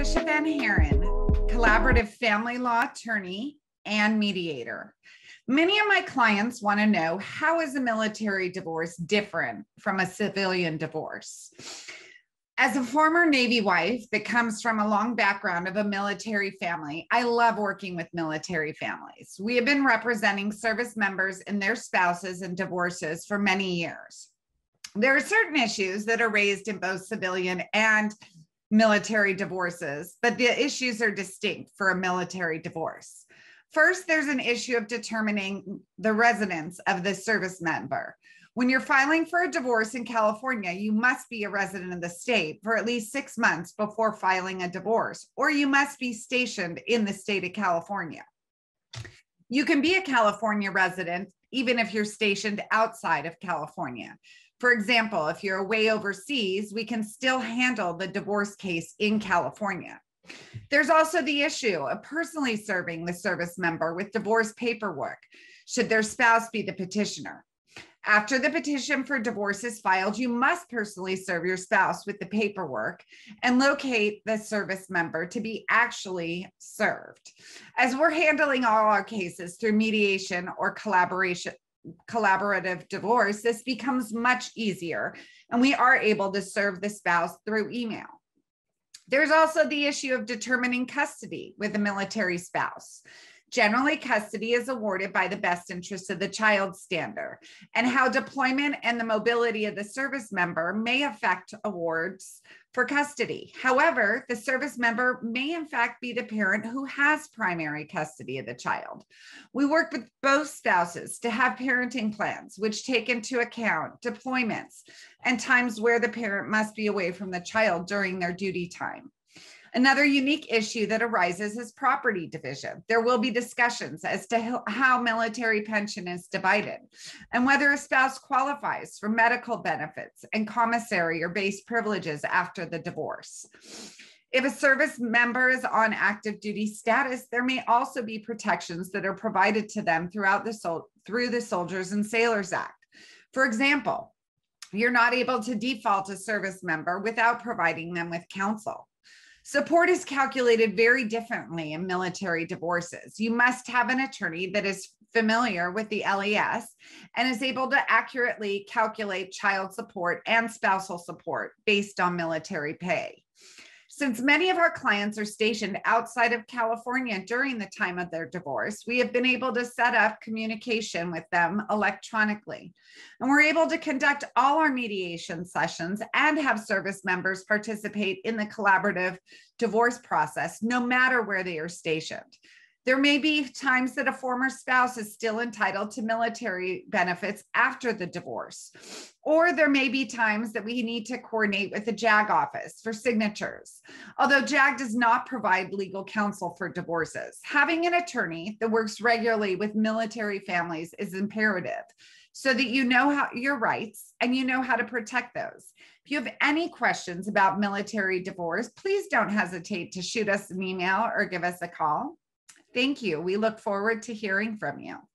Patricia Van Haren, collaborative family law attorney and mediator. Many of my clients want to know, how is a military divorce different from a civilian divorce? As a former Navy wife that comes from a long background of a military family, I love working with military families. We have been representing service members and their spouses in divorces for many years. There are certain issues that are raised in both civilian and military divorces, but the issues are distinct for a military divorce. First, there's an issue of determining the residence of the service member. When you're filing for a divorce in California, you must be a resident of the state for at least 6 months before filing a divorce, or you must be stationed in the state of California. You can be a California resident even if you're stationed outside of California. For example, if you're away overseas, we can still handle the divorce case in California. There's also the issue of personally serving the service member with divorce paperwork, should their spouse be the petitioner. After the petition for divorce is filed, you must personally serve your spouse with the paperwork and locate the service member to be actually served. As we're handling all our cases through mediation or collaborative divorce, this becomes much easier, and we are able to serve the spouse through email. There's also the issue of determining custody with a military spouse. Generally, custody is awarded by the best interest of the child standard, and how deployment and the mobility of the service member may affect awards for custody. However, the service member may in fact be the parent who has primary custody of the child. We work with both spouses to have parenting plans, which take into account deployments and times where the parent must be away from the child during their duty time. Another unique issue that arises is property division. There will be discussions as to how military pension is divided and whether a spouse qualifies for medical benefits and commissary or base privileges after the divorce. If a service member is on active duty status, there may also be protections that are provided to them through the Soldiers and Sailors Act. For example, you're not able to default a service member without providing them with counsel. Support is calculated very differently in military divorces. You must have an attorney that is familiar with the LES and is able to accurately calculate child support and spousal support based on military pay. Since many of our clients are stationed outside of California during the time of their divorce, we have been able to set up communication with them electronically. And we're able to conduct all our mediation sessions and have service members participate in the collaborative divorce process, no matter where they are stationed. There may be times that a former spouse is still entitled to military benefits after the divorce, or there may be times that we need to coordinate with the JAG office for signatures. Although JAG does not provide legal counsel for divorces, having an attorney that works regularly with military families is imperative so that you know your rights and you know how to protect those. If you have any questions about military divorce, please don't hesitate to shoot us an email or give us a call. Thank you. We look forward to hearing from you.